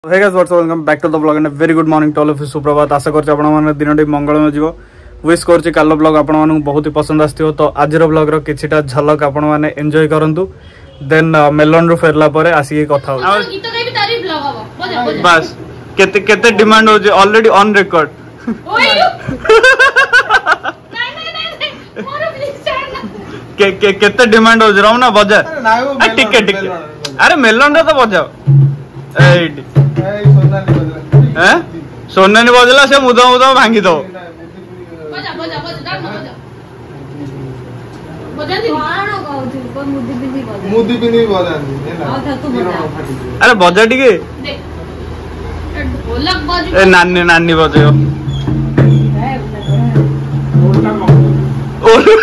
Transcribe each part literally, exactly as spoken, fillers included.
Hey guys, what's up? Welcome back to the vlog and a very good morning to all of you. सुप्रभात आशा करछि आपण मन दिनटी मंगलमय जीव विश करछि कालो ब्लॉग आपण मन बहुत ही पसंद आस्थियो तो आजिर ब्लॉग रो किछिटा झलक आपण माने एन्जॉय करंतु देन मेलन रो फेरला परे आसी के कथा हो गीत गाइ भी तारी ब्लॉग हबो बजा बजा बस केते केते डिमांड हो जे ऑलरेडी ऑन रिकॉर्ड ओय नहीं नहीं नहीं मोर प्लीज चैन के के केते डिमांड हो जे रहो ना बजा अरे टिके टिके अरे मेलन रे तो बजाओ एडी हैं सोना नहीं बजला से मुदा मुदा भांगी दो बजा बजा बजा डाल बजा बजा दी मानो गाउथि पर मुदी बिनी बजा मुदी बिनी बजा दी आ था तू बजा अरे बजा टिके देख ढोलक बज ए नानी नानी बजायो ओल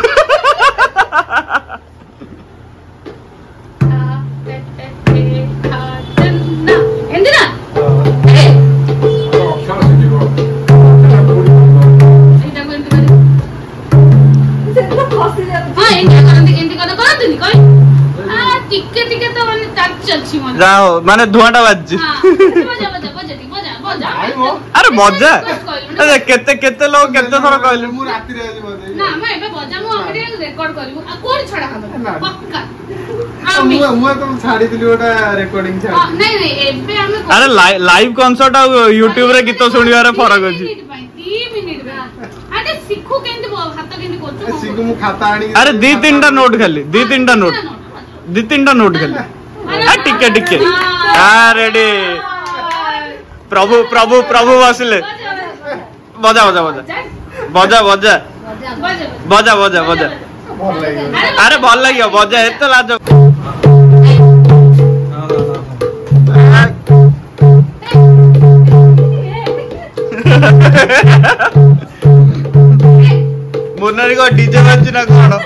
जाओ माने धुआंटा बाज अरे बजा अरे केते केते लोग केते थोड़ा कहले मु राती रे आजी बजे ना मैं एबे बजा मु हमरे रिकॉर्ड करबो आ कोन छडा हम पक्का हम मु तो छाडी दिली ओटा रिकॉर्डिंग छाडी नहीं नहीं एबे हम अरे लाइव कॉन्सर्ट आ YouTube रे गीत सुनिया रे फरक अछि तीन मिनिट में अरे सिखो केंति हाथ केंति करछु सिखो मु खाता आनी अरे दी तीनटा नोट खाली दी तीनटा नोट दी तीनटा नोट खाली आ टिके टिके आ रेडी प्रभु प्रभु प्रभु बसले बजा बजा बजा बजा बजा बजा बजा बजा अरे भल लगे बजा एत लाज मुन्नारी को डीजे बज ना कौन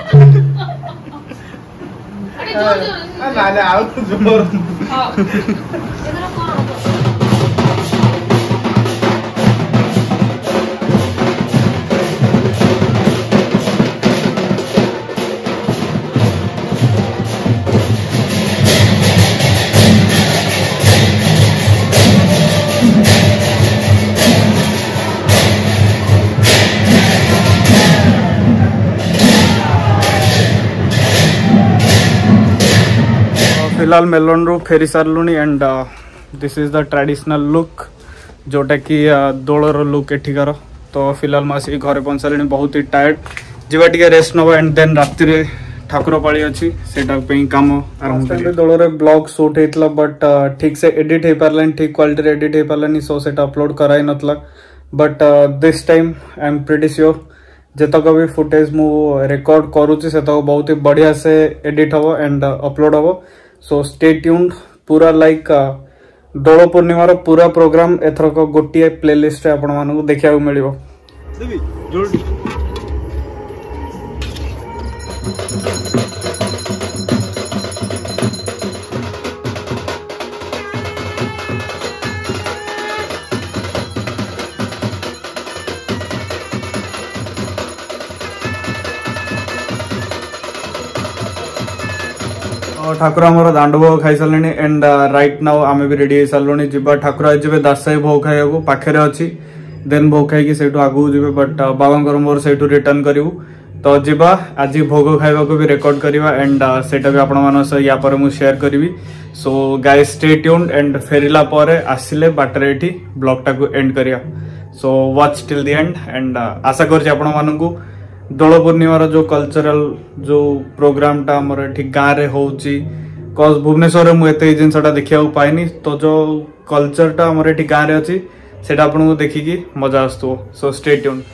नाले आओ तो जोर हां इधर कौन फिलहाल मेलन रू फेरी सारूनी and this is the traditional look जोटा कि दोलर लुक एठिकार तो फिलहाल मुझे घरे पहुँचाली बहुत ही टायर्ड जीवा टिके रेस्ट नवा एंड देन राति रे ठाकुर पाली अच्छी से कम आरंभ कर दोलर ब्लॉग शूट होता बट ठीक से एडिट हो पारानी ठीक क्वालिटी एडिट हो पारानी सो से अपलोड कराई नथला but this time I am pretty sure जतक भी फुटेज मु रिकॉर्ड करुच्ची से बहुत ही बढ़िया से एडिट हम एंड अपलोड हम सो स्टे ट्यून्ड पूरा लाइक दोल पूर्णिमार पूरा प्रोग्राम एथरक गोटे प्लेलिस्ट आपण मानू देखा मिलियो ठाकुर आमर दांड भोग खाई सारे एंड राइट नाउ आम भी रेडी हो सारे जी ठाकुर आज जी दासाई भोग खाइबा पाखे अच्छी देन भोग खाई से आगू जी बट बाबा मोर से रिटर्न करूँ तो जीवा आज भोग खाइबा भी रेकर्ड करवा एंड सेटा भी आपण मान या पर मु शेयर करी so guys stay tuned and फेरिला परे आसिले बाटर एठी ब्लॉग टाको एंड करिया so watch till the end and आशा करछि आपण मानकू दोल पूर्णिमार जो कल्चरल जो प्रोग्राम टा हमर ठीक गाँव रे होउची कज भुवनेश्वर में मुझे जिनसा देखा पाइनी तो जो कल्चर टा हमर ठीक गाँव रे अच्छी से आपको देखिकी मजा आसो सो स्टे ट्यून्ड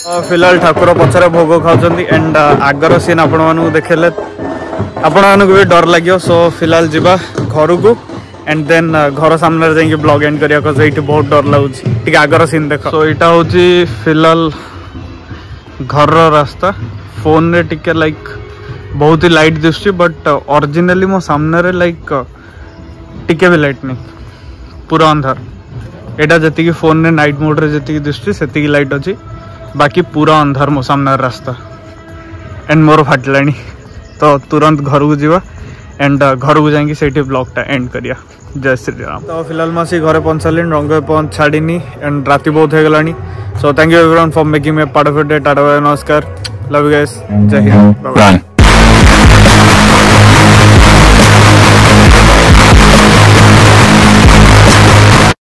फिलहाल ठाकुर पछरे भोग खाऊँ एंड आगर सीन आपण मानू देखेले आपण मानू भी डर लगे सो फिलहाल जीवा घर को एंड देन घर सामने जाइए ब्लॉग एंड करिया को ये बहुत डर लगुच आगर सीन देख सो यहाँ हूँ फिलहाल घर रास्ता फोन रे टिके लाइक बहुत ही लाइट दिशुची बट ओरिजिनली मो सामने रे लाइक टिके भी लाइट नहीं पूरा अंधार एटा जति फोन रे नाइट मोड रे जति दिशुची सेति लाइट अच्छी बाकी पूरा अंधार मो सामने रास्ता एंड मोर फाटलानी तो तुरंत घर को जीवा एंड घर को जाएंगे से ब्लॉग टा एंड करिया। जय श्री राम। तो फिलहाल मैं आसी घरे पहुँच सारे रंग पहुँच छाड़ीनी एंड राति बहुत हो गलानी so thank you everyone for making me part of it. Tata नमस्कार लव यू गाइस जय हिंद।